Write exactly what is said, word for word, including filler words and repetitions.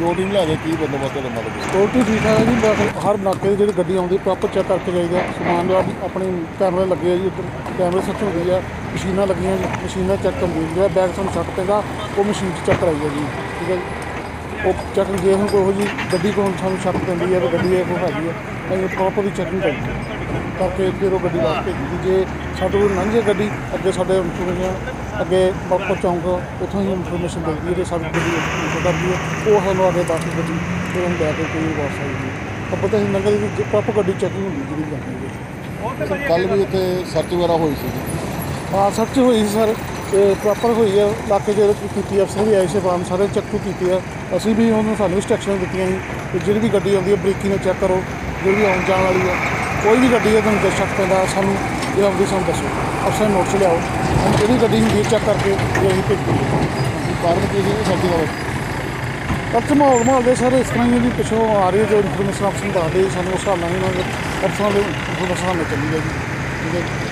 Security ਨੂੰ ਲੈ ਕੇ ਕੀ ਬੰਦੋਬਸਤ ਤੁਹਾਡੇ ਮਤਲਬ ਸਿਕਿਉਰਿਟੀ ਠੀਕ ਠਾਕ ਹੈ ਜੀ। ਬਸ ਹਰ ਨਾਕੇ ਦੀ ਜਿਹੜੀ ਗੱਡੀ ਆਉਂਦੀ ਪ੍ਰੋਪਰ ਚੈੱਕ ਕਰਕੇ ਜਾਈਦਾ। ਸਮਾਨ ਦਾ ਆਪਣੇ ਕੈਮਰੇ ਲੱਗੇ ਆ ਜੀ, ਉੱਧਰ ਕੈਮਰੇ ਸੱਚ ਹੁੰਦੀ ਆ, ਮਸ਼ੀਨਾਂ ਲੱਗੀਆਂ ਜੀ, ਮਸ਼ੀਨਾਂ ਚੈੱਕ ਹੁੰਦੀ ਜਿਹੜਾ ਬੈਗ ਸਾਨੂੰ ਛੱਟ ਪੈਂਦਾ ਉਹ ਮਸ਼ੀਨ 'ਚ ਚੈੱਕ ਕਰਾਈ ਹੈ ਜੀ। ਠੀਕ ਹੈ ਜੀ। ਉਹ ਚੈੱਕ ਜੇ ਹੁਣ ਕੋਈ ਜੀ ਗੱਡੀ ਕੋਲ ਸਾਨੂੰ ਛੱਟ ਪੈਂਦੀ ਹੈ ਵੀ ਗੱਡੀ ਇਹ ਕੋਈ ਹੈਗੀ ਹੈ, ਅਸੀਂ ਪ੍ਰੋਪਰ ਚੈਕਿੰਗ ਕਰੀ ਕਰਕੇ ਫਿਰ ਉਹ ਗੱਡੀ ਵਾਸਤੇ ਭੇਜੀ। ਜੇ ਸਾਡੇ ਕੋਲ ਲੰਘ ਜਾਏ ਗੱਡੀ ਅੱਗੇ ਸਾਡੇ ਇਨਫੋਰਮੇਸ਼ਨ ਅੱਗੇ ਬਾਪਰ ਚੌਂਕ ਉੱਥੋਂ ਹੀ ਇਨਫੋਰਮੇਸ਼ਨ ਮਿਲਦੀ ਹੈ ਅਤੇ ਸਾਡੀ ਗੱਡੀ ਕਰਦੀ ਹੈ, ਉਹ ਸਾਨੂੰ ਅੱਗੇ ਦੱਸ ਗੱਡੀ ਫਿਰ ਉਹਨੂੰ ਲੈ ਕੇ ਕੋਈ ਵਾਪਸ ਆਈ ਜੀ। ਆਪਾਂ ਤਾਂ ਅਸੀਂ ਲੰਘਦੇ ਵੀ ਪ੍ਰੋਪਰ ਗੱਡੀ ਚੈਕਿੰਗ ਹੁੰਦੀ ਜਿਹੜੀ ਜਾਂਦੀ ਹੈ। ਸਰ ਕੱਲ੍ਹ ਵੀ ਉੱਥੇ ਸਰਚ ਵਗੈਰਾ ਹੋਈ ਸੀ ਜੀ? ਹਾਂ ਸਰਚ ਹੋਈ ਸੀ ਸਰ, ਅਤੇ ਪ੍ਰੋਪਰ ਹੋਈ ਹੈ। ਇਲਾਕੇ 'ਚ ਕੀਤੀ ਅਫਸਰ ਵੀ ਆਏ ਸੀ, ਬਾਮ ਸਾਰੇ ਚੈੱਕ ਕੀਤੇ ਆ। ਅਸੀਂ ਵੀ ਉਹਨੂੰ ਸਾਨੂੰ ਇੰਸਟਰਕਸ਼ਨ ਦਿੱਤੀਆਂ ਸੀ ਕਿ ਜਿਹੜੀ ਵੀ ਗੱਡੀ ਆਉਂਦੀ ਹੈ ਬਰੀਕੀ ਨਾਲ ਚੈੱਕ ਕਰੋ, ਜਿਹੜੀ ਆਉਣ ਜਾਣ ਵਾਲੀ ਹੈ ਕੋਈ ਵੀ ਗੱਡੀ ਹੈ ਤੁਹਾਨੂੰ ਜੇ ਸ਼ੱਕ ਪੈਂਦਾ ਸਾਨੂੰ ਇਹ ਆਉਂਦੀ ਸਾਨੂੰ ਦੱਸੋ, ਅਫਸਰ ਨੋਟਸ ਲਿਆਓ, ਹੁਣ ਜਿਹੜੀ ਗੱਡੀ ਹੁੰਦੀ ਹੈ ਚੈੱਕ ਕਰਕੇ ਜੇ ਅਸੀਂ ਭੇਜੀਏ। ਕਾਰਨ ਕੀ ਸੀ ਸਰਚ ਦਾ? ਪਰ ਮਾਹੌਲ ਮਾਹੌਲ ਦੇ ਸਰ ਇਸ ਤਰ੍ਹਾਂ ਹੀ ਜੀ ਪਿੱਛੋਂ ਆ ਰਹੀ ਜੋ ਇਨਫੋਰਮੇਸ਼ਨ ਅਫਸਰ ਦੱਸਦੇ ਸਾਨੂੰ ਉਸ ਹਿਸਾਬ ਨਾਲ ਇਹਨਾਂ ਦੇ ਅਫਸਰਾਂ ਦੇ ਇਨਫੋਰਮੇਸ਼ਨ ਨਾਲ ਚੱਲੀ ਹੈ ਜੀ। ਠੀਕ ਹੈ।